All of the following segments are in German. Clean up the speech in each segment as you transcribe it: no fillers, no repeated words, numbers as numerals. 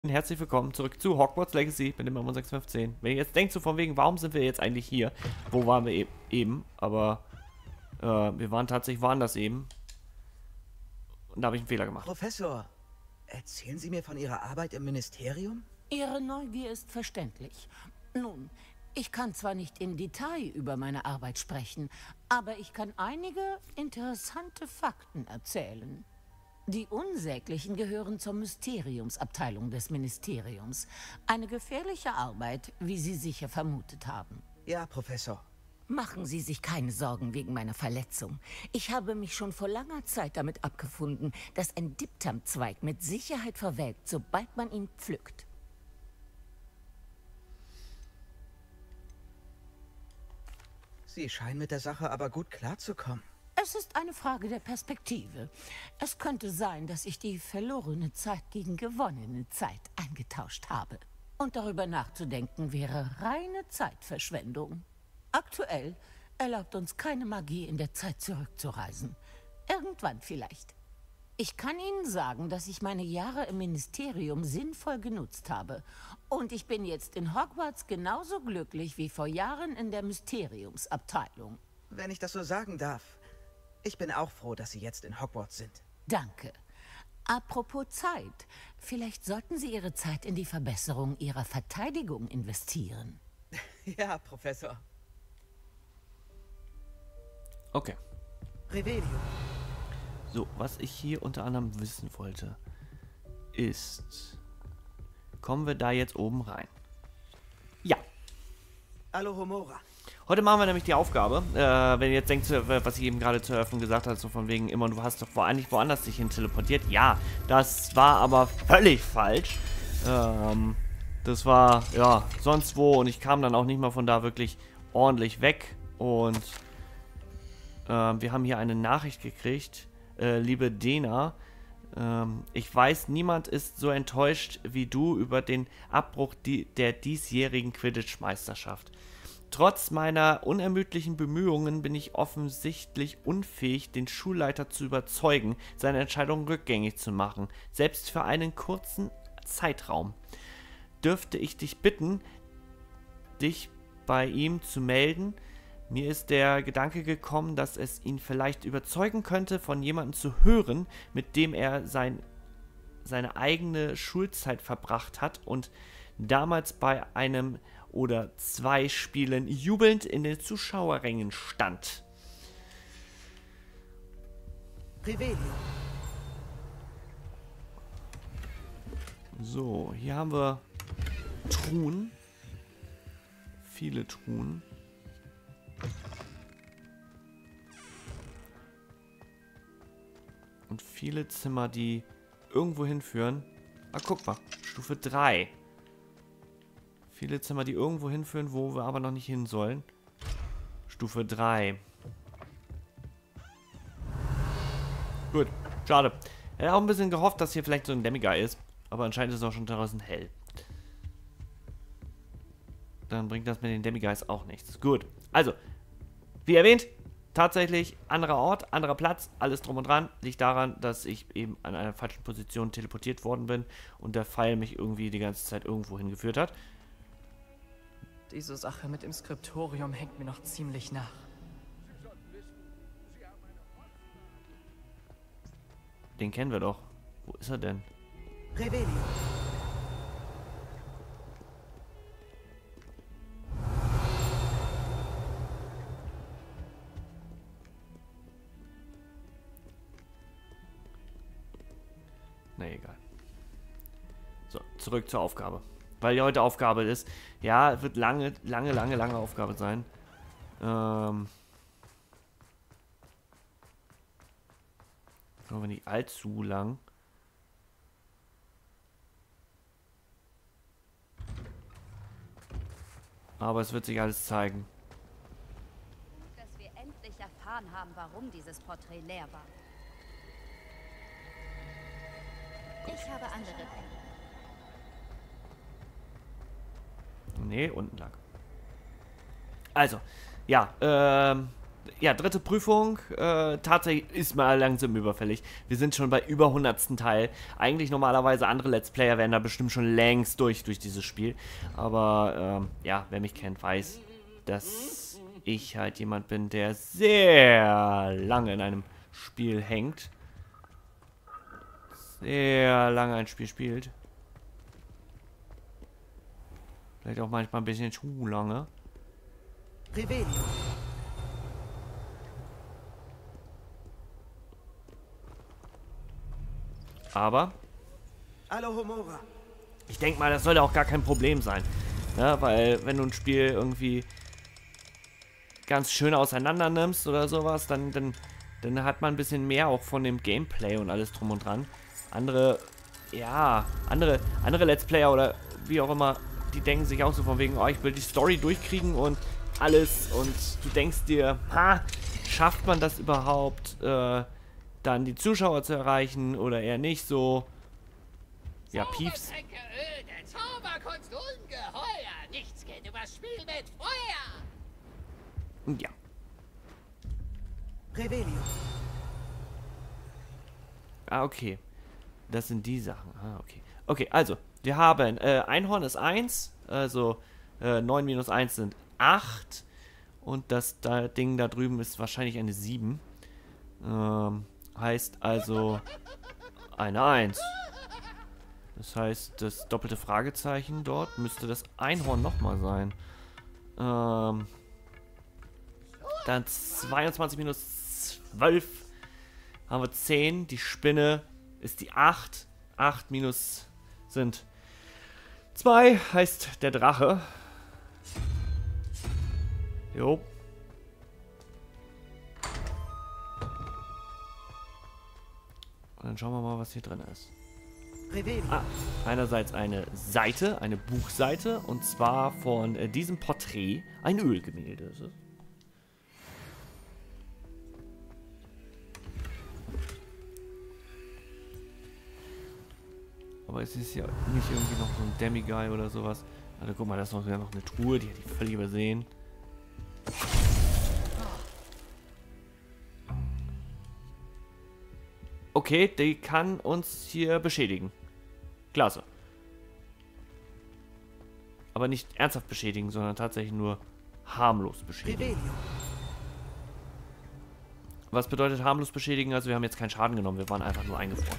Herzlich willkommen zurück zu Hogwarts Legacy mit dem Amon 615. Wenn ihr jetzt denkt, so von wegen, warum sind wir jetzt eigentlich hier? Wo waren wir eben? Aber wir waren tatsächlich woanders eben. Und da habe ich einen Fehler gemacht. Professor, erzählen Sie mir von Ihrer Arbeit im Ministerium? Ihre Neugier ist verständlich. Nun, ich kann zwar nicht im Detail über meine Arbeit sprechen, aber ich kann einige interessante Fakten erzählen. Die Unsäglichen gehören zur Mysteriumsabteilung des Ministeriums. Eine gefährliche Arbeit, wie Sie sicher vermutet haben. Ja, Professor. Machen Sie sich keine Sorgen wegen meiner Verletzung. Ich habe mich schon vor langer Zeit damit abgefunden, dass ein Diptam-Zweig mit Sicherheit verwelkt, sobald man ihn pflückt. Sie scheinen mit der Sache aber gut klarzukommen. Es ist eine Frage der Perspektive. Es könnte sein, dass ich die verlorene Zeit gegen gewonnene Zeit eingetauscht habe. Und darüber nachzudenken wäre reine Zeitverschwendung. Aktuell erlaubt uns keine Magie in der Zeit zurückzureisen. Irgendwann vielleicht. Ich kann Ihnen sagen, dass ich meine Jahre im Ministerium sinnvoll genutzt habe. Und ich bin jetzt in Hogwarts genauso glücklich wie vor Jahren in der Mysteriumsabteilung. Wenn ich das so sagen darf. Ich bin auch froh, dass Sie jetzt in Hogwarts sind. Danke. Apropos Zeit, vielleicht sollten Sie Ihre Zeit in die Verbesserung Ihrer Verteidigung investieren. Ja, Professor. Okay. Revelio. So, was ich hier unter anderem wissen wollte, ist... Kommen wir da jetzt oben rein? Ja. Alohomora. Heute machen wir nämlich die Aufgabe, wenn ihr jetzt denkt, was ich eben gerade zur Eröffnung gesagt habe, so von wegen immer, du hast doch eigentlich woanders dich hin teleportiert. Ja, das war aber völlig falsch. Das war, ja, sonst wo und ich kam dann auch nicht mal von da wirklich ordentlich weg. Und wir haben hier eine Nachricht gekriegt, liebe Dena. Ich weiß, niemand ist so enttäuscht wie du über den Abbruch der diesjährigen Quidditch-Meisterschaft. Trotz meiner unermüdlichen Bemühungen bin ich offensichtlich unfähig, den Schulleiter zu überzeugen, seine Entscheidung rückgängig zu machen, selbst für einen kurzen Zeitraum. Dürfte ich dich bitten, dich bei ihm zu melden? Mir ist der Gedanke gekommen, dass es ihn vielleicht überzeugen könnte, von jemandem zu hören, mit dem er seine eigene Schulzeit verbracht hat und damals bei einem oder zwei Spielen jubelnd in den Zuschauerrängen stand. Revelio. So, hier haben wir Truhen. Viele Truhen. Und viele Zimmer, die irgendwo hinführen. Ah, guck mal, Stufe 3. Viele Zimmer, die irgendwo hinführen, wo wir aber noch nicht hin sollen. Stufe 3. Gut, schade. Ich hätte auch ein bisschen gehofft, dass hier vielleicht so ein Dämmiger ist. Aber anscheinend ist es auch schon draußen hell. Dann bringt das mit den Dämmiguys auch nichts. Gut, also, wie erwähnt, tatsächlich anderer Ort, anderer Platz, alles drum und dran. Liegt daran, dass ich eben an einer falschen Position teleportiert worden bin und der Pfeil mich irgendwie die ganze Zeit irgendwo hingeführt hat. Diese Sache mit dem Skriptorium hängt mir noch ziemlich nach. Den kennen wir doch. Wo ist er denn? Revelio. Na egal. So, zurück zur Aufgabe. Weil die heute Aufgabe ist. Ja, wird lange Aufgabe sein. Aber nicht allzu lang. Aber es wird sich alles zeigen. Dass wir endlich erfahren haben, warum dieses Porträt leer war. Ich habe andere Pläne. Nee, unten lang. Also, ja, ja, dritte Prüfung. Tatsächlich ist mal langsam überfällig. Wir sind schon bei über 100. Teil. Eigentlich normalerweise andere Let's Player wären da bestimmt schon längst durch dieses Spiel. Aber, ja, wer mich kennt, weiß, dass ich halt jemand bin, der sehr lange in einem Spiel hängt. Sehr lange ein Spiel spielt. Vielleicht auch manchmal ein bisschen zu lange. Revelio. Aber Alohomora. ich denke mal, das sollte auch gar kein Problem sein. Ja, weil wenn du ein Spiel irgendwie ganz schön auseinander nimmst oder sowas, dann hat man ein bisschen mehr auch von dem Gameplay und alles drum und dran. Andere Let's Player oder wie auch immer, die denken sich auch so von wegen, oh, ich will die Story durchkriegen und alles, und du denkst dir, ha, schafft man das überhaupt, dann die Zuschauer zu erreichen oder eher nicht so? Ja, Piefs. Zaubertränke öde, Zauberkunst ungeheuer. Nichts geht übers Spiel mit Feuer. Ja. Revelio. Ah, okay. Das sind die Sachen. Ah, okay. Okay, also, wir haben, Einhorn ist 1, also 9 minus 1 sind 8. Und das Ding da drüben ist wahrscheinlich eine 7. Heißt also eine 1. Das heißt, das doppelte Fragezeichen dort müsste das Einhorn nochmal sein. Dann 22 minus 12 haben wir 10. Die Spinne ist die 8. 8 minus sind 2, heißt der Drache. Jo. Und dann schauen wir mal, was hier drin ist. Revelio. Ah, einerseits eine Seite, eine Buchseite, und zwar von diesem Porträt, ein Ölgemälde ist es. Aber es ist ja nicht irgendwie noch so ein Demiguy oder sowas. Also guck mal, da ist noch eine Truhe, die hätte ich völlig übersehen. Okay, die kann uns hier beschädigen. Klasse. Aber nicht ernsthaft beschädigen, sondern tatsächlich nur harmlos beschädigen. Revelio. Was bedeutet harmlos beschädigen? Also wir haben jetzt keinen Schaden genommen, wir waren einfach nur eingefroren.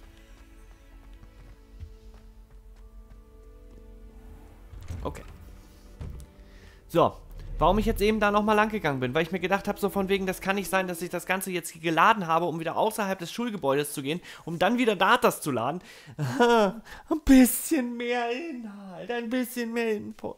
Okay. So, warum ich jetzt eben da nochmal lang gegangen bin, weil ich mir gedacht habe, so von wegen, das kann nicht sein, dass ich das Ganze jetzt hier geladen habe, um wieder außerhalb des Schulgebäudes zu gehen, um dann wieder Datas zu laden. Ein bisschen mehr Inhalt, ein bisschen mehr Input.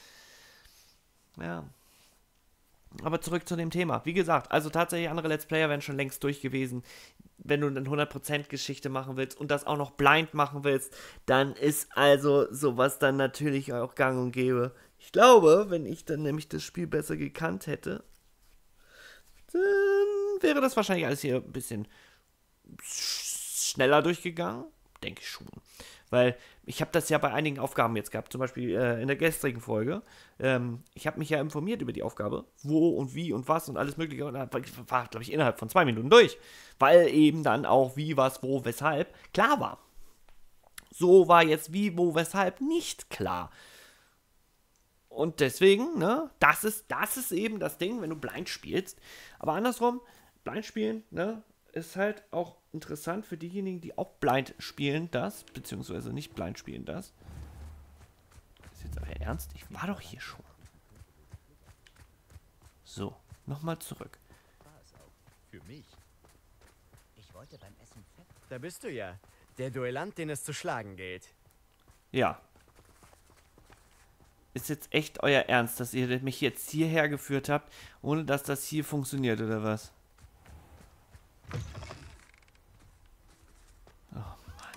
Ja. Aber zurück zu dem Thema. Wie gesagt, also tatsächlich andere Let's Player wären schon längst durch gewesen. Wenn du eine 100% Geschichte machen willst und das auch noch blind machen willst, dann ist also sowas dann natürlich auch gang und gäbe. Ich glaube, wenn ich dann nämlich das Spiel besser gekannt hätte, dann wäre das wahrscheinlich alles hier ein bisschen schneller durchgegangen. Denke ich schon. Weil ich habe das ja bei einigen Aufgaben jetzt gehabt, zum Beispiel in der gestrigen Folge. Ich habe mich ja informiert über die Aufgabe, wo und wie und was und alles mögliche. Und war, glaube ich, innerhalb von 2 Minuten durch. Weil eben dann auch wie, was, wo, weshalb klar war. So war jetzt wie, wo, weshalb nicht klar. Und deswegen, ne, das ist eben das Ding, wenn du blind spielst. Aber andersrum, blind spielen, ne, ist halt auch interessant für diejenigen, die auch blind spielen, das, beziehungsweise nicht blind spielen, das. Ist jetzt aber ernst? Ich war doch hier schon. So, nochmal zurück. Für mich. Ich wollte beim Essen fett. Da bist du ja. Der Duellant, den es zu schlagen gilt. Ja. Ist jetzt echt euer Ernst, dass ihr mich jetzt hierher geführt habt, ohne dass das hier funktioniert, oder was? Oh Mann.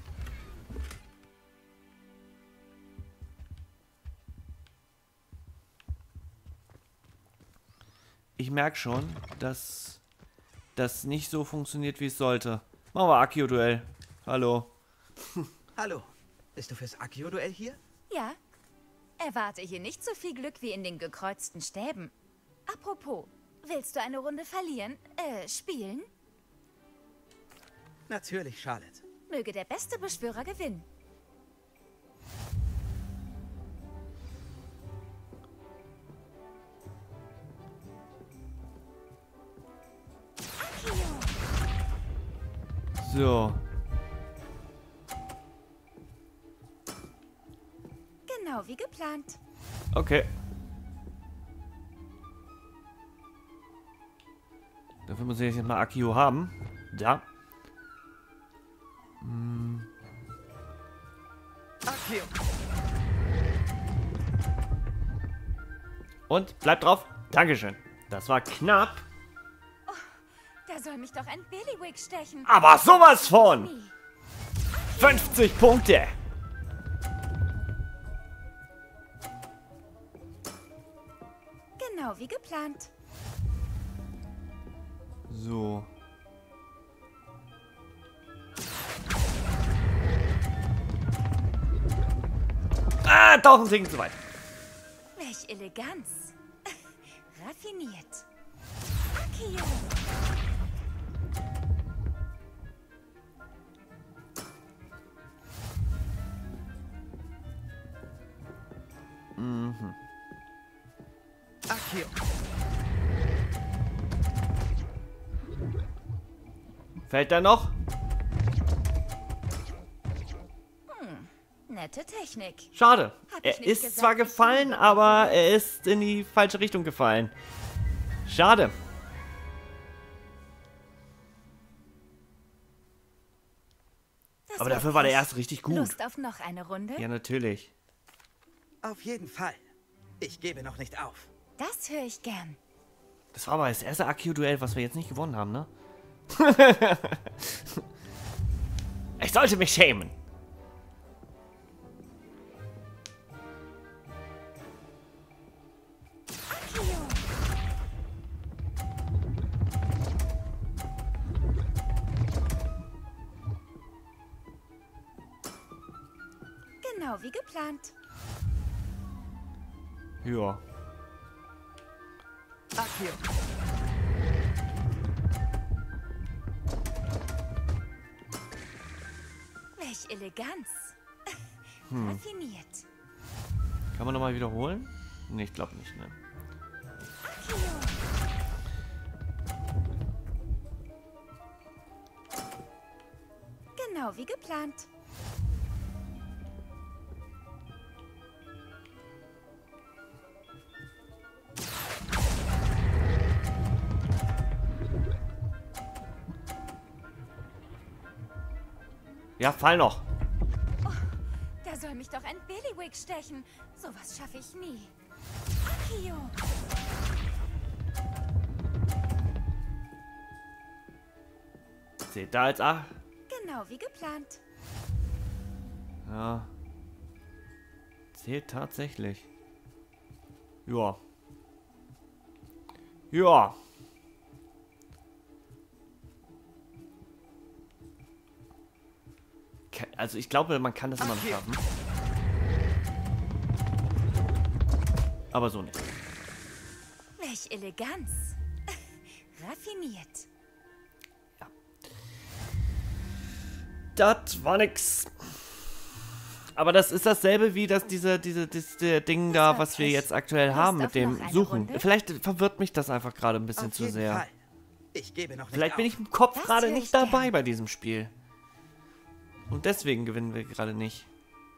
Ich merke schon, dass das nicht so funktioniert, wie es sollte. Machen wir Akio-Duell. Hallo. Hallo. Bist du fürs Akio-Duell hier? Ja. Erwarte hier nicht so viel Glück wie in den gekreuzten Stäben. Apropos, Willst du eine Runde verlieren? Spielen? Natürlich, Charlotte. Möge der beste Beschwörer gewinnen. So. Genau wie geplant. Okay. Dafür muss ich jetzt mal Akio haben. Da. Akio. Und bleibt drauf. Dankeschön. Das war knapp. Da soll mich doch ein Bailiwick stechen. Aber sowas von. 50 Punkte. Genau wie geplant. So. Ah, 1000 Segen zu weit. Welch Eleganz. Raffiniert. Akio. Akio. Fällt da noch? Nette Technik. Schade. Hab ich Er nicht ist gesagt, zwar dass du gefallen, nicht aber er ist in die falsche Richtung gefallen. Schade. Das Aber war dafür war der Pech. erste richtig gut. Lust auf noch eine Runde? Ja, natürlich. Auf jeden Fall. Ich gebe noch nicht auf. Das höre ich gern. Das war aber das erste Akio-Duell, was wir jetzt nicht gewonnen haben, ne? Ich sollte mich schämen. Akio. Genau wie geplant. Ja. Akio. Welch Eleganz. Raffiniert. Kann man nochmal wiederholen? Ne, ich glaube nicht, ne? Akio. Genau wie geplant. Ja, fall noch. Da soll mich doch ein Bailiwick stechen. Sowas schaffe ich nie. Akio. Zählt da als A? Genau wie geplant. Ja. Zählt tatsächlich. Ja. Ja. Also ich glaube, man kann das immer noch schaffen. Aber so nicht. Welch Eleganz. Raffiniert. Das war nix. Aber das ist dasselbe wie diese Ding da, was wir jetzt aktuell haben mit dem Suchen. Vielleicht verwirrt mich das einfach gerade ein bisschen Auf zu jeden sehr. Fall. Ich gebe noch nicht Vielleicht auf. bin ich im Kopf Das gerade höre nicht ich gern. dabei bei diesem Spiel. Und deswegen gewinnen wir gerade nicht.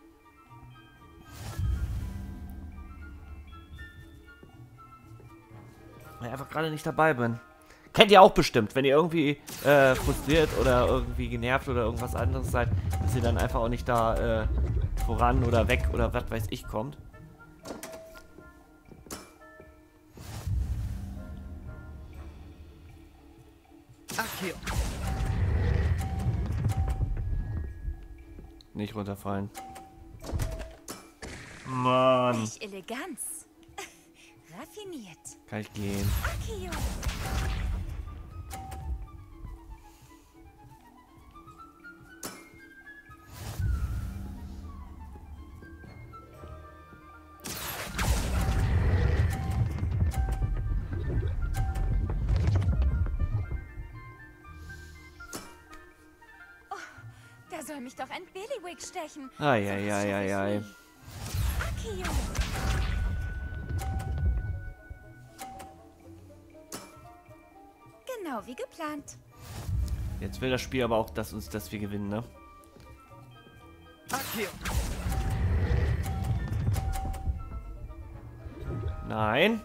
Weil ich einfach gerade nicht dabei bin. Kennt ihr auch bestimmt, wenn ihr irgendwie frustriert oder irgendwie genervt oder irgendwas anderes seid, dass ihr dann einfach auch nicht da voran oder weg oder was weiß ich kommt. Akio. Nicht runterfallen. Mann. Welch Eleganz. Raffiniert. Kann ich gehen. Akio. soll mich doch ein Bailiwick stechen. Eieieiei. Akio. Genau wie geplant. Jetzt will das Spiel aber auch, dass wir gewinnen, ne? Akio. Nein.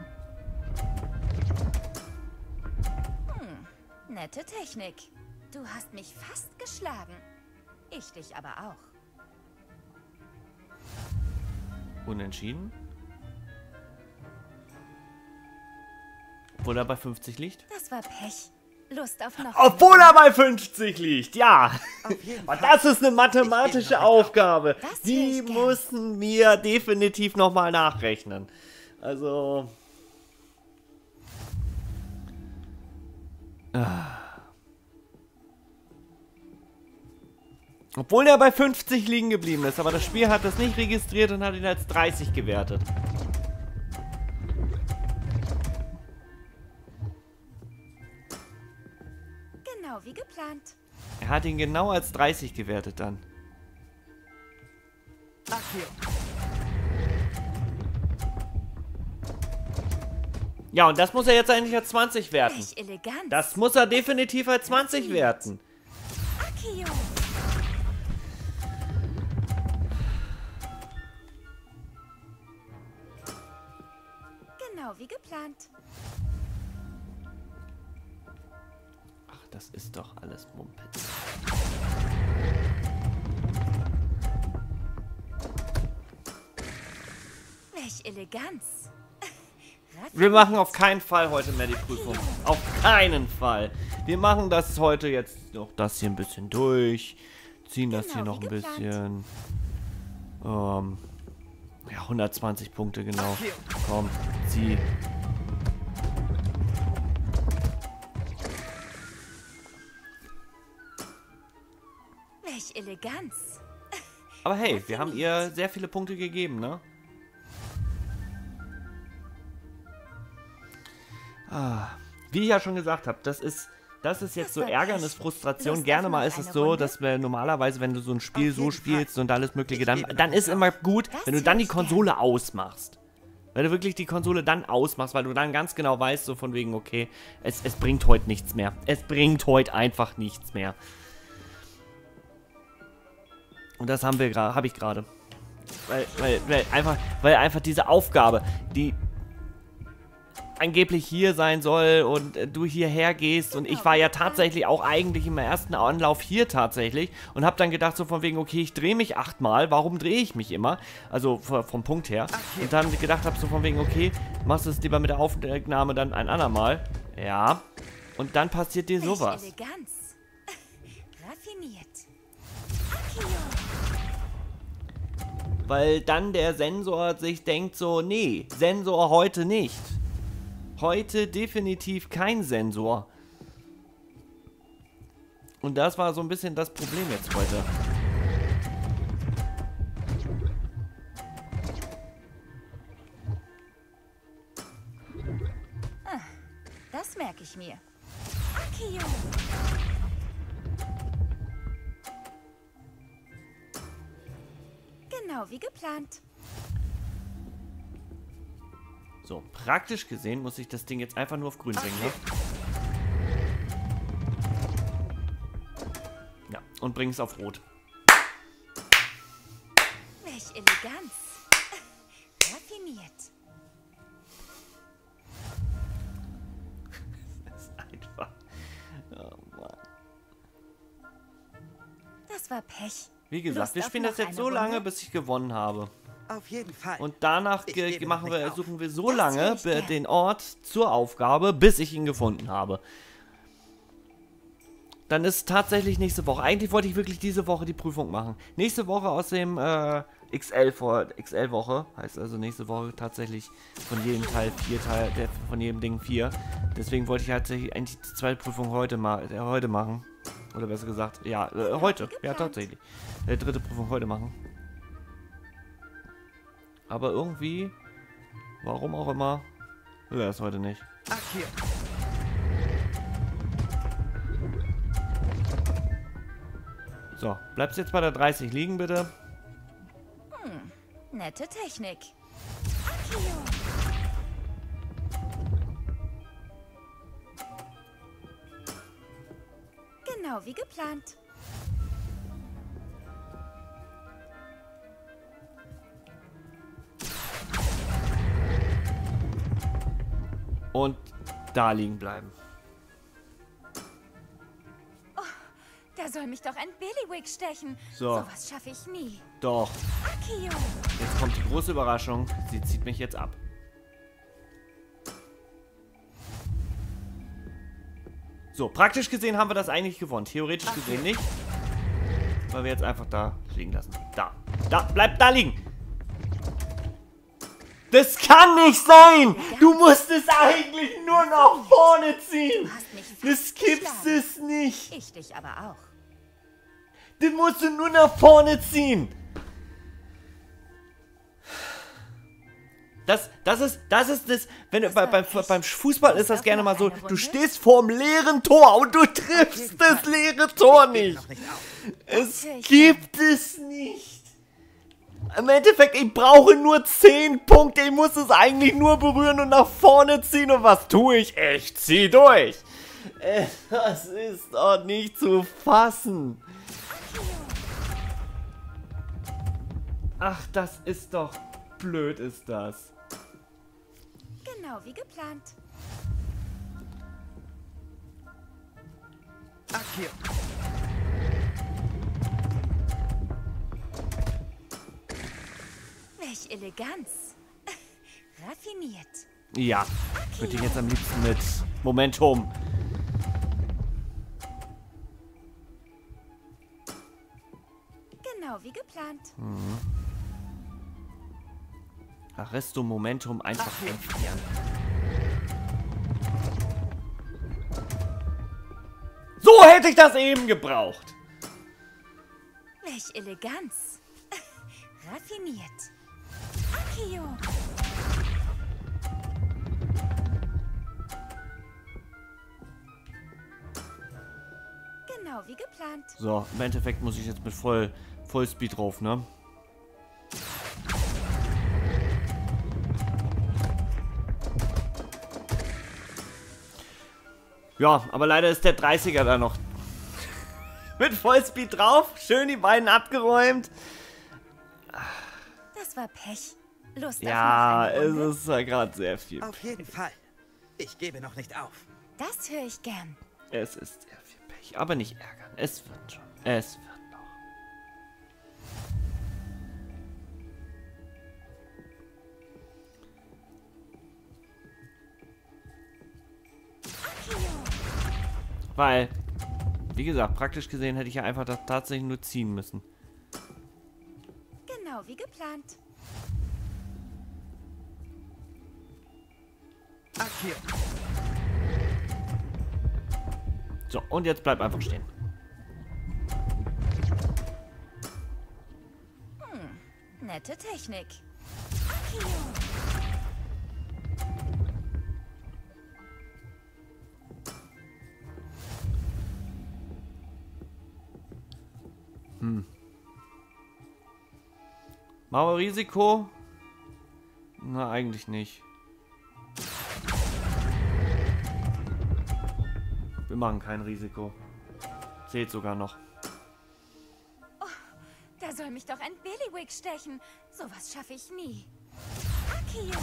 Nette Technik. Du hast mich fast geschlagen. Ich dich aber auch. Unentschieden. Obwohl er bei 50 liegt. Das war Pech. Lust auf noch. Obwohl er bei 50 liegt, ja. Auf jeden Und Fall. das ist eine mathematische Aufgabe. Das Die höre ich gern. mussten wir definitiv nochmal nachrechnen. Also... Obwohl er bei 50 liegen geblieben ist, aber das Spiel hat das nicht registriert und hat ihn als 30 gewertet. Genau wie geplant. Er hat ihn genau als 30 gewertet dann. Akio. Ja, und das muss er jetzt eigentlich als 20 werten. Welch elegant. Das muss er definitiv als 20 werten. Akio. Genau wie geplant. Ach, das ist doch alles Mumpitz. Welch Eleganz. Wir machen auf keinen Fall heute mehr die Prüfung. Auf keinen Fall. Wir machen das heute jetzt noch das hier ein bisschen durch. Ziehen das hier Genau noch wie ein geplant. bisschen. Ja, 120 Punkte genau. Komm, zieh. Welch Eleganz. Aber hey, wir haben ihr sehr viele Punkte gegeben, ne? Wie ich ja schon gesagt habe, das ist jetzt so war Ärgernis, echt. Frustration. Lust Gerne auf mal noch ist es eine so, Runde? dass wir normalerweise, wenn du so ein Spiel Auf so jeden spielst Fall. und alles Mögliche, Ich dann gebe ist immer gut, Das wenn du dann die höre ich gern. Konsole ausmachst. Wenn du wirklich die Konsole dann ausmachst, weil du dann ganz genau weißt, so von wegen, okay, es bringt heute nichts mehr. Es bringt heute einfach nichts mehr. Und das habe ich gerade. Weil einfach diese Aufgabe, die angeblich hier sein soll und du hierher gehst und ich war ja tatsächlich auch eigentlich im ersten Anlauf hier tatsächlich und habe dann gedacht so von wegen, okay, ich drehe mich 8-mal, warum drehe ich mich immer? Also vom Punkt her. Und dann gedacht habe so von wegen, okay, machst du es lieber mit der Aufnahme dann ein andermal. Ja. Und dann passiert dir Welch sowas. Eleganz. Raffiniert. Akio. Weil dann der Sensor sich denkt so, nee, Sensor heute nicht. Heute definitiv kein Sensor. Und das war so ein bisschen das Problem jetzt heute. Das merke ich mir. Akio. Genau wie geplant. So, praktisch gesehen muss ich das Ding jetzt einfach nur auf grün bringen, ne? Ja, und bring es auf rot. Welch Eleganz. Raffiniert. Das ist einfach... Oh Mann. Das war Pech. Wie gesagt, Lust wir auf spielen noch das jetzt eine so lange, Runde? bis ich gewonnen habe. Auf jeden Fall. Und danach Ich gebe machen nicht wir, auf. suchen wir so Das lange höre ich gern. den Ort zur Aufgabe, bis ich ihn gefunden habe. Dann ist tatsächlich nächste Woche. Eigentlich wollte ich wirklich diese Woche die Prüfung machen. Nächste Woche aus dem XL-Woche. Heißt also nächste Woche tatsächlich von jedem Teil 4 Teil, von jedem Ding 4. Deswegen wollte ich tatsächlich eigentlich die zweite Prüfung heute machen. Oder besser gesagt, ja, heute. Ja, geplant. tatsächlich. Dritte Prüfung heute machen. Aber irgendwie, warum auch immer, will er das heute nicht. Akio. So, bleibst jetzt bei der 30 liegen, bitte. Nette Technik. Akio. Genau wie geplant. Und da liegen bleiben. Da soll mich doch ein Bailiwick stechen. So. Sowas schaffe ich nie. Doch. Akio. Jetzt kommt die große Überraschung. Sie zieht mich jetzt ab. So, praktisch gesehen haben wir das eigentlich gewonnen. Theoretisch gesehen nicht. Weil wir jetzt einfach da liegen lassen. Da. Da. Bleib da liegen. Das kann nicht sein. Du musst es eigentlich nur nach vorne ziehen. Du hast mich Das fast gibt's geschlagen. es nicht. Ich dich aber auch. Den musst du nur nach vorne ziehen. Das ist das, wenn du beim Fußball ist das gerne mal so, du stehst vorm leeren Tor und du triffst das leere Tor nicht. Noch nicht auf. Es gibt es nicht. Im Endeffekt, ich brauche nur 10 Punkte, ich muss es eigentlich nur berühren und nach vorne ziehen. Und was tue ich? Ich zieh durch. Das ist doch nicht zu fassen. Ach, das ist doch blöd, ist das. Genau wie geplant. Akio. Welch Eleganz. Raffiniert. Ja, würde ich jetzt am liebsten mit Momentum. Genau wie geplant. Arresto Momentum einfach einfrieren. So hätte ich das eben gebraucht. Welch Eleganz. Raffiniert. Akio. Genau wie geplant. So, im Endeffekt muss ich jetzt mit Vollspeed drauf, ne? Ja, aber leider ist der 30er da noch mit Vollspeed drauf. Schön die beiden abgeräumt. Das war Pech. Lust Ja, auf noch eine es Runde? ist ja gerade sehr viel. Auf jeden Fall. Ich gebe noch nicht auf. Das höre ich gern. Es ist sehr viel Pech, aber nicht ärgern. Es wird schon. Es wird noch. Weil, wie gesagt, praktisch gesehen hätte ich ja einfach das tatsächlich nur ziehen müssen. Genau wie geplant. Akio. So, und jetzt bleib einfach stehen. Nette Technik. Akio. Machen wir Risiko? Na, eigentlich nicht. Wir machen kein Risiko. Zählt sogar noch. Da soll mich doch ein Bailiwick stechen. Sowas schaffe ich nie. Akio.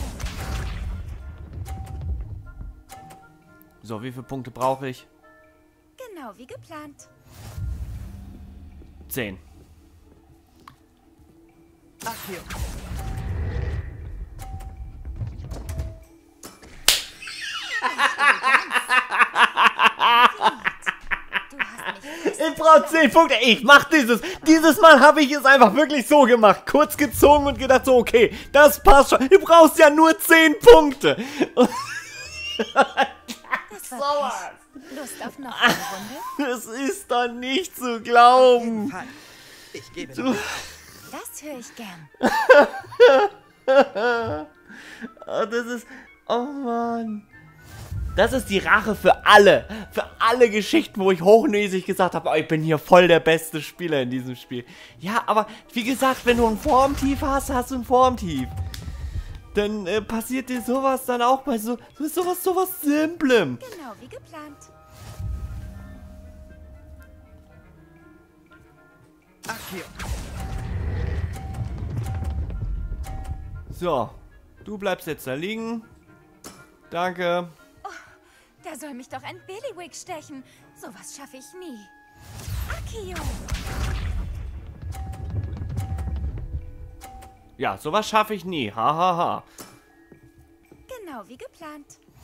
So, wie viele Punkte brauche ich? Genau wie geplant. 10. Akio. Du hast mich Ich brauche 10 Punkte. Ich mach dieses. Dieses Mal habe ich es einfach wirklich so gemacht. Kurz gezogen und gedacht so, okay, das passt schon. Du brauchst ja nur 10 Punkte. Das war Pech. Lust auf noch eine Runde? Das ist doch nicht zu Auf jeden glauben. Fall. Ich gebe noch nicht auf. Das höre ich gern. Oh, das ist... Oh Mann. Das ist die Rache für alle. Für alle Geschichten, wo ich hochnäsig gesagt habe, oh, ich bin hier voll der beste Spieler in diesem Spiel. Ja, aber wie gesagt, wenn du ein Formtief hast, hast du ein Formtief. Dann passiert dir sowas dann auch bei sowas Simplem. Genau wie geplant. Akio. So, du bleibst jetzt da liegen. Danke. Da soll mich doch ein Bailiwick stechen. Sowas schaffe ich nie. Akio. Ja, sowas schaffe ich nie. Hahaha. Ha, ha. Genau wie geplant.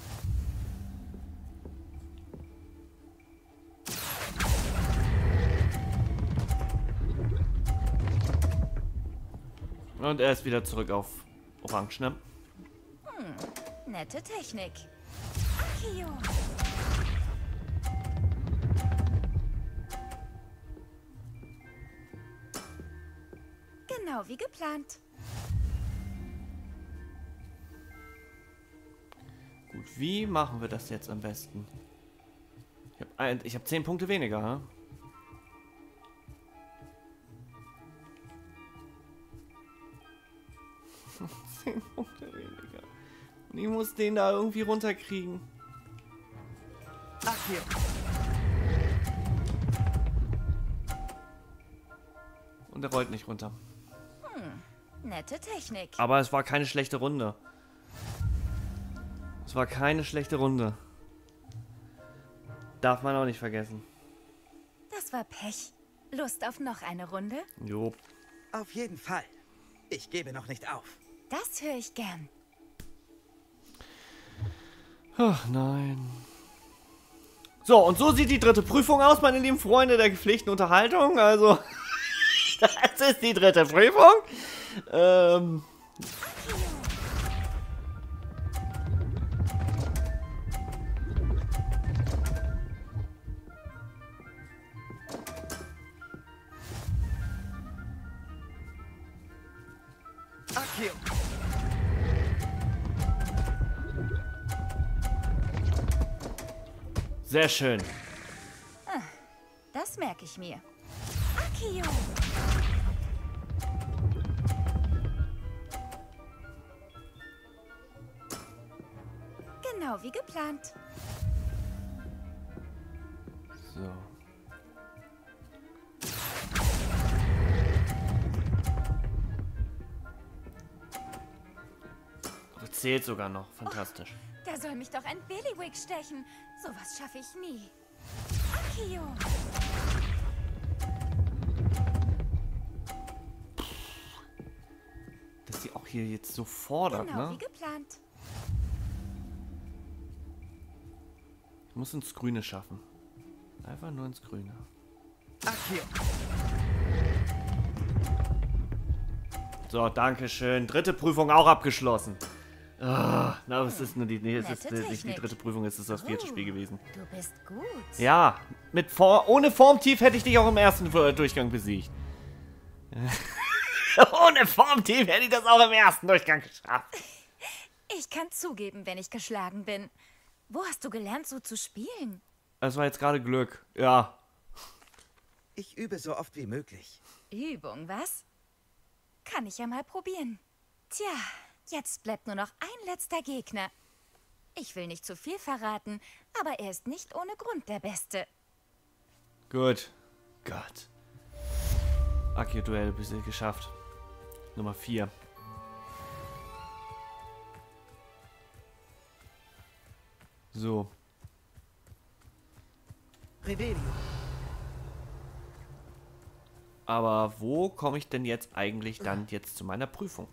Und er ist wieder zurück auf Orange, ne? Nette Technik. Akio. Genau wie geplant. Gut, wie machen wir das jetzt am besten? Ich hab 10 Punkte weniger, ha? Punkte weniger. Und ich muss den da irgendwie runterkriegen. Akio. Und er rollt nicht runter. Nette Technik. Aber es war keine schlechte Runde. Es war keine schlechte Runde. Darf man auch nicht vergessen. Das war Pech. Lust auf noch eine Runde? Jo. Auf jeden Fall. Ich gebe noch nicht auf. Das höre ich gern. Ach nein. So, und so sieht die dritte Prüfung aus, meine lieben Freunde der gepflegten Unterhaltung. Also, das ist die dritte Prüfung. Akio. Sehr schön. Das merke ich mir. Akio. Genau wie geplant. So. Aber zählt sogar noch. Fantastisch. Da soll mich doch ein Bailiwick stechen. Sowas schaffe ich nie. Akio. Dass sie auch hier jetzt so fordert, Genau wie ne? geplant. Ich muss ins Grüne schaffen. Einfach nur ins Grüne. Akio. So, danke schön. Dritte Prüfung auch abgeschlossen. Ah, na, es ist nur es ist nicht die dritte Prüfung, es ist das vierte Spiel gewesen. Du bist gut. Ja, ohne Formtief hätte ich dich auch im ersten Durchgang besiegt. Ohne Formtief hätte ich das auch im ersten Durchgang geschafft. Ich kann zugeben, wenn ich geschlagen bin. Wo hast du gelernt, so zu spielen? Das war jetzt gerade Glück. Ja. Ich übe so oft wie möglich. Übung, was? Kann ich ja mal probieren. Tja, jetzt bleibt nur noch ein letzter Gegner. Ich will nicht zu viel verraten, aber er ist nicht ohne Grund der Beste. Gut. Gott. Akio-Duell bis geschafft. Nummer 4. So. Revelio. Aber wo komme ich denn jetzt eigentlich dann jetzt zu meiner Prüfung?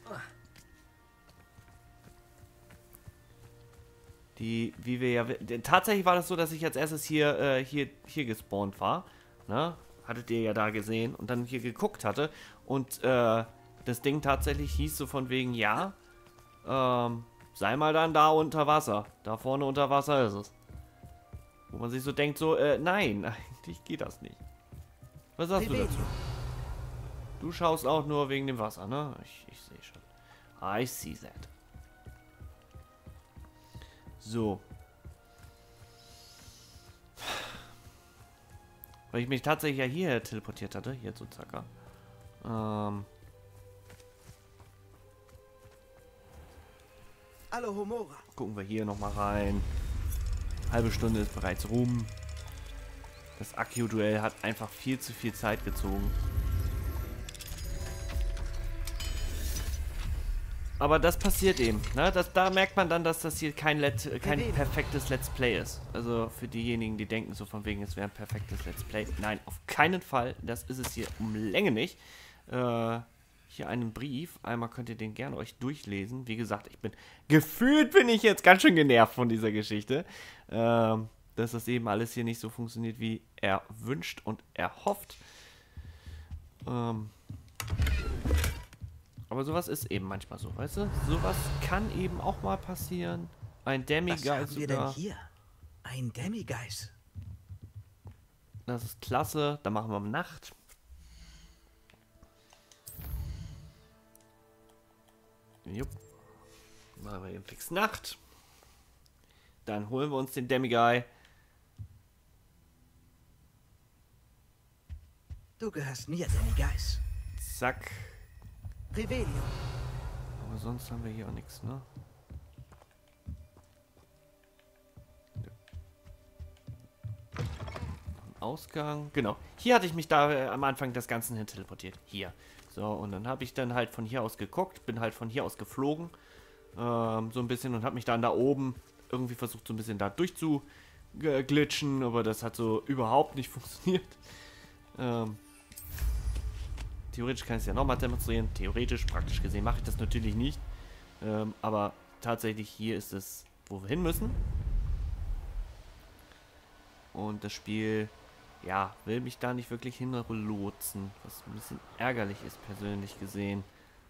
Die, wie wir ja... Tatsächlich war das so, dass ich als erstes hier gespawnt war. Ne? Hattet ihr ja da gesehen. Und dann hier geguckt hatte. Und das Ding tatsächlich hieß so von wegen, ja, sei mal dann da unter Wasser. Da vorne unter Wasser ist es. Wo man sich so denkt, so, nein, eigentlich geht das nicht. Was sagst du dazu? Du schaust auch nur wegen dem Wasser, ne? Ich sehe schon. I see that. So. Weil ich mich tatsächlich ja hier teleportiert hatte. Hier zu Zacker. Alohomora. Gucken wir hier nochmal rein. Halbe Stunde ist bereits rum. Das Akio-Duell hat einfach viel zu viel Zeit gezogen. Aber das passiert eben. Ne? Da merkt man dann, dass das hier kein perfektes Let's Play ist. Also für diejenigen, die denken so von wegen, es wäre ein perfektes Let's Play. Nein, auf keinen Fall. Das ist es hier um Länge nicht. Hier einen Brief. Einmal könnt ihr den gerne euch durchlesen. Wie gesagt, gefühlt bin ich jetzt ganz schön genervt von dieser Geschichte. Dass das eben alles hier nicht so funktioniert, wie er wünscht und erhofft. Aber sowas ist eben manchmal so, weißt du? Sowas kann eben auch mal passieren. Ein Demigeist Was haben wir denn sogar. hier? Ein Demigeist. Das ist klasse. Dann machen wir Nacht. Jupp. Machen wir eben fix Nacht. Dann holen wir uns den Demiguy. Du gehörst mir, Demigeist. Zack. Revelio. Aber sonst haben wir hier auch nichts, ne? Ausgang. Genau. Hier hatte ich mich da am Anfang des Ganzen hin teleportiert. Hier. So, und dann habe ich dann halt von hier aus geguckt. Bin halt von hier aus geflogen. So ein bisschen und habe mich dann da oben irgendwie versucht, so ein bisschen da durchzuglitschen. Aber das hat so überhaupt nicht funktioniert. Theoretisch kann ich es ja nochmal demonstrieren. Theoretisch, praktisch gesehen mache ich das natürlich nicht. Aber tatsächlich hier ist es, wo wir hin müssen. Und das Spiel, ja, will mich da nicht wirklich hinlotsen. Was ein bisschen ärgerlich ist, persönlich gesehen.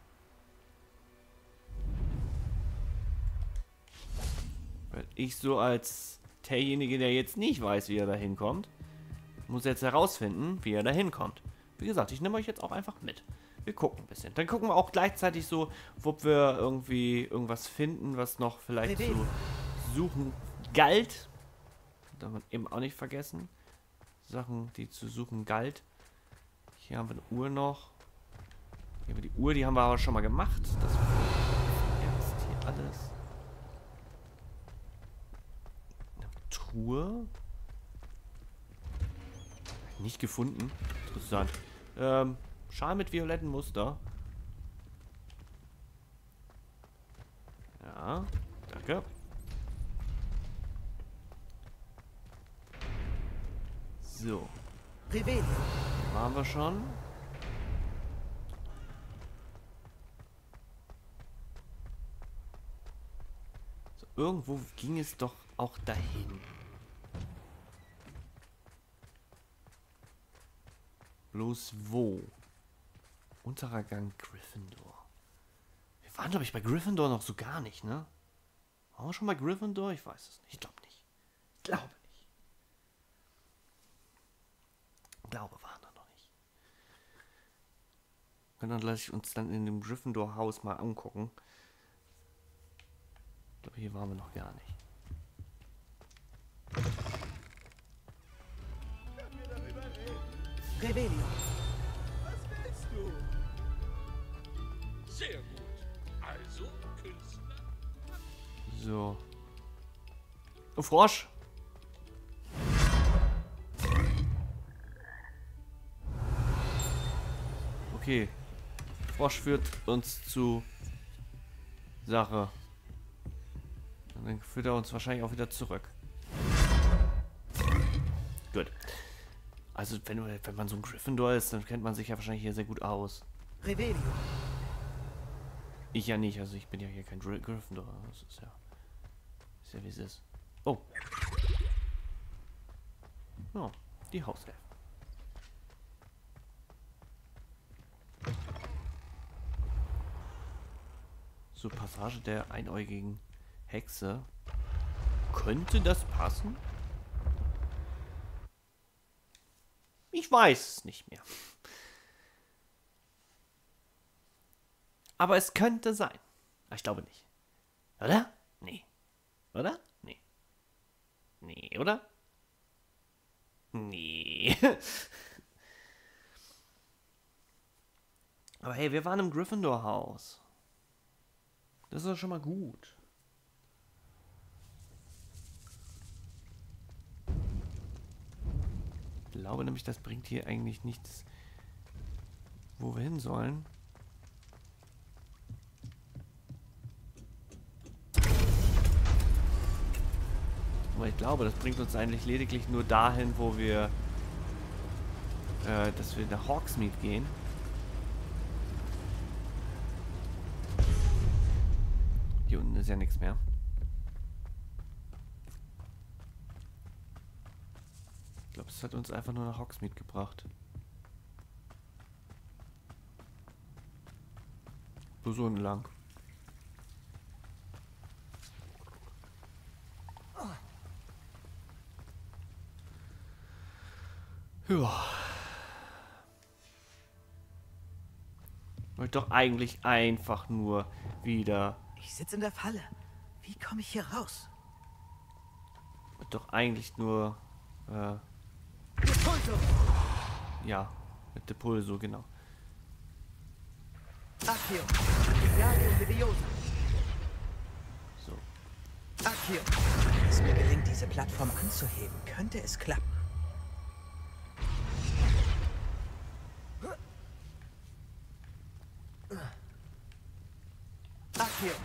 Weil ich so als derjenige, der jetzt nicht weiß, wie er da hinkommt, muss jetzt herausfinden, wie er da hinkommt. Wie gesagt, ich nehme euch jetzt auch einfach mit. Wir gucken ein bisschen. Dann gucken wir auch gleichzeitig so, ob wir irgendwie irgendwas finden, was noch vielleicht zu suchen galt. Darf man eben auch nicht vergessen. Sachen, die zu suchen galt. Hier haben wir eine Uhr noch. Hier haben wir die Uhr, die haben wir aber schon mal gemacht. Das ist hier alles. Eine Truhe. Nicht gefunden. Interessant. Schal mit violetten Muster. Ja, danke. So. Revelio. Waren wir schon. So, irgendwo ging es doch auch dahin. Bloß wo? Unterer Gang Gryffindor. Wir waren, glaube ich, bei Gryffindor noch so gar nicht, ne? Waren wir schon bei Gryffindor? Ich weiß es nicht. Ich glaube nicht. Ich glaube nicht. Ich glaube, waren wir noch nicht. Und dann lasse ich uns dann in dem Gryffindor-Haus mal angucken. Ich glaube, hier waren wir noch gar nicht. Revelio. Was willst du? Sehr gut. Also, Künstler. So. Oh, Frosch! Okay. Frosch führt uns zu Sache. Und dann führt er uns wahrscheinlich auch wieder zurück. Gut. Also, wenn man so ein Gryffindor ist, dann kennt man sich ja wahrscheinlich hier sehr gut aus. Revelio. Ich ja nicht, also ich bin ja hier kein Gryffindor. Das ist ja wie es ist. Oh. Oh, die Hauselfen. So, Passage der einäugigen Hexe. Könnte das passen? Ich weiß es nicht mehr. Aber es könnte sein. Aber ich glaube nicht. Oder? Nee. Oder? Nee. Nee, oder? Nee. Aber hey, wir waren im Gryffindor-Haus. Das ist doch schon mal gut. Ich glaube nämlich, das bringt hier eigentlich nichts, wo wir hin sollen. Aber ich glaube, das bringt uns eigentlich lediglich nur dahin, wo wir, dass wir nach Hogsmeade gehen. Hier unten ist ja nichts mehr. Ich glaube, es hat uns einfach nur nach Hogsmeade gebracht. Nur so entlang. Ja. Ich wollte doch eigentlich einfach nur wieder... Ich sitze in der Falle. Wie komme ich hier raus? Doch eigentlich nur... ja, mit Depulso, genau. Accio. Wingardium Leviosa. So. Accio. Wenn es mir gelingt, diese Plattform anzuheben, könnte es klappen. Accio.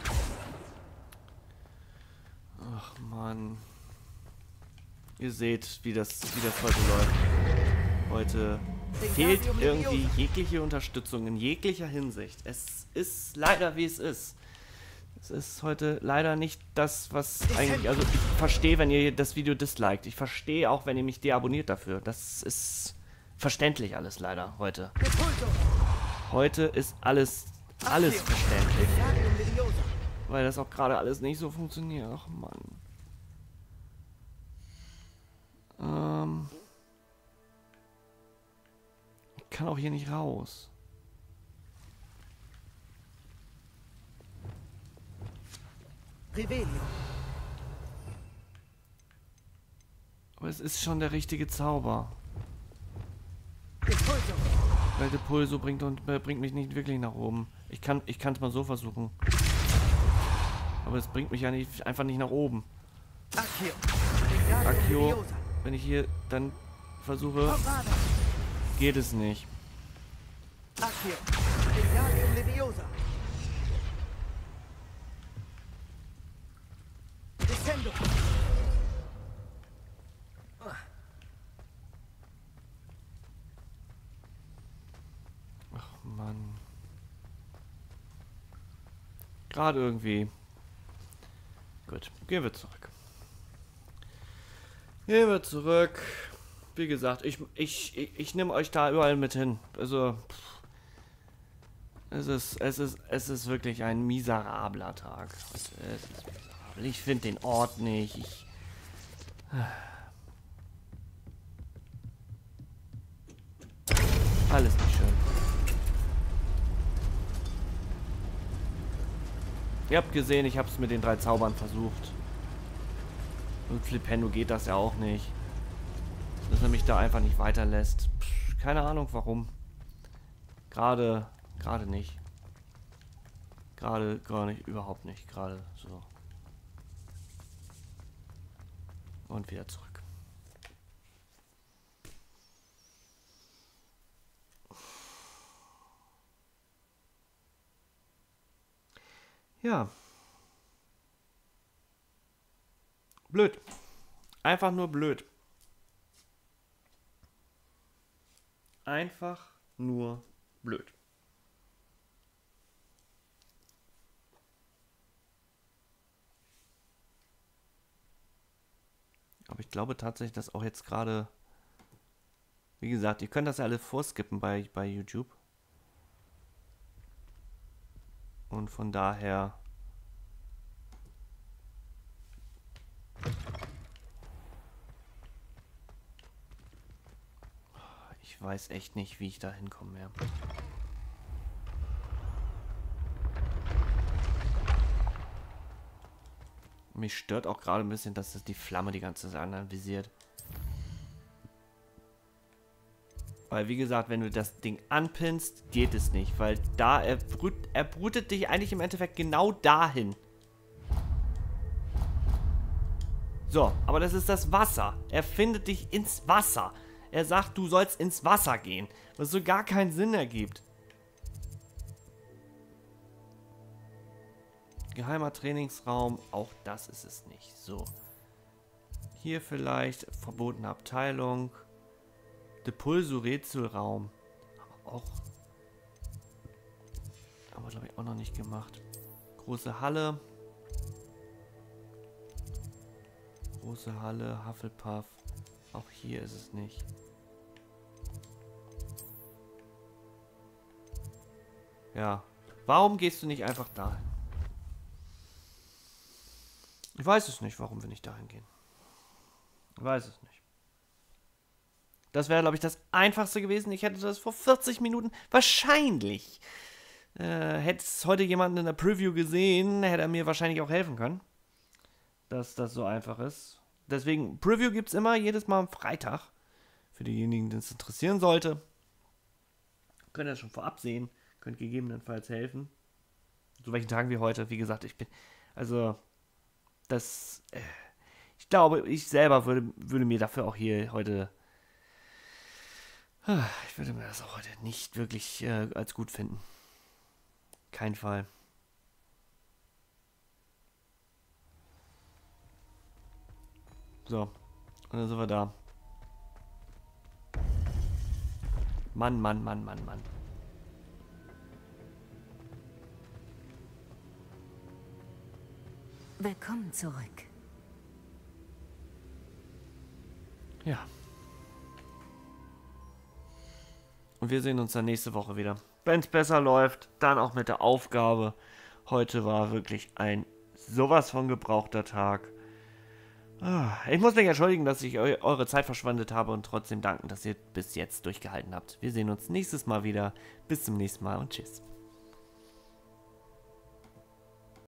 Ach Mann. Ihr seht, wie das heute läuft. Heute fehlt irgendwie jegliche Unterstützung in jeglicher Hinsicht. Es ist leider, wie es ist. Es ist heute leider nicht das, was eigentlich... Also ich verstehe, wenn ihr das Video disliked. Ich verstehe auch, wenn ihr mich deabonniert dafür. Das ist verständlich alles leider heute. Heute ist alles verständlich. Weil das auch gerade alles nicht so funktioniert. Ach Mann. Ich kann auch hier nicht raus. Revelio. Aber es ist schon der richtige Zauber. Weil Depulso bringt mich nicht wirklich nach oben. Ich kann es mal so versuchen. Aber es bringt mich ja nicht, einfach nicht nach oben. Accio, wenn ich hier dann versuche, geht es nicht. Accio. Wingardium Leviosa. Descendo. Ach Mann. Gerade irgendwie. Gut, gehen wir zurück. Gehen wir zurück. Wie gesagt, ich nehme euch da überall mit hin. Also es ist wirklich ein miserabler Tag. Es ist miserabel. Ich finde den Ort nicht. Alles nicht schön. Ihr habt gesehen, ich habe es mit den 3 Zaubern versucht. Und Flipendo geht das ja auch nicht. Dass er mich da einfach nicht weiterlässt. Keine Ahnung warum. Gerade nicht. Gerade nicht, überhaupt nicht. Gerade so. Und wieder zurück. Ja. Blöd. Einfach nur blöd. Einfach nur blöd. Aber ich glaube tatsächlich, dass auch jetzt gerade... Wie gesagt, ihr könnt das ja alle vorskippen bei YouTube. Und von daher... Ich weiß echt nicht, wie ich da hinkommen werde. Mich stört auch gerade ein bisschen, dass das die Flamme die ganze Zeit anvisiert. Weil, wie gesagt, wenn du das Ding anpinnst, geht es nicht. Weil da, er brutet dich eigentlich im Endeffekt genau dahin. So, aber das ist das Wasser. Er findet dich ins Wasser. Er sagt, du sollst ins Wasser gehen. Was so gar keinen Sinn ergibt. Geheimer Trainingsraum. Auch das ist es nicht. So. Hier vielleicht verbotene Abteilung. Depulso-Rätselraum. Auch. Haben wir, glaube ich, auch noch nicht gemacht. Große Halle. Große Halle, Hufflepuff. Auch hier ist es nicht. Ja. Warum gehst du nicht einfach dahin? Ich weiß es nicht, warum wir nicht dahin gehen. Ich weiß es nicht. Das wäre, glaube ich, das Einfachste gewesen. Ich hätte das vor 40 Minuten wahrscheinlich. Hätte es heute jemand in der Preview gesehen, hätte er mir wahrscheinlich auch helfen können. Dass das so einfach ist. Deswegen, Preview gibt es immer, jedes Mal am Freitag. Für diejenigen, die es interessieren sollte. Könnt ihr das schon vorab sehen. Könnt gegebenenfalls helfen. Zu welchen Tagen wie heute. Wie gesagt, ich bin... Also, das... ich glaube, ich selber würde mir dafür auch hier heute... Ich würde mir das auch heute nicht wirklich als gut finden. Kein Fall. So, und dann sind wir da. Mann, Mann, Mann, Mann, Mann. Willkommen zurück. Ja. Und wir sehen uns dann nächste Woche wieder. Wenn es besser läuft, dann auch mit der Aufgabe. Heute war wirklich ein sowas von gebrauchter Tag. Ich muss mich entschuldigen, dass ich eure Zeit verschwendet habe und trotzdem danken, dass ihr bis jetzt durchgehalten habt. Wir sehen uns nächstes Mal wieder. Bis zum nächsten Mal und tschüss.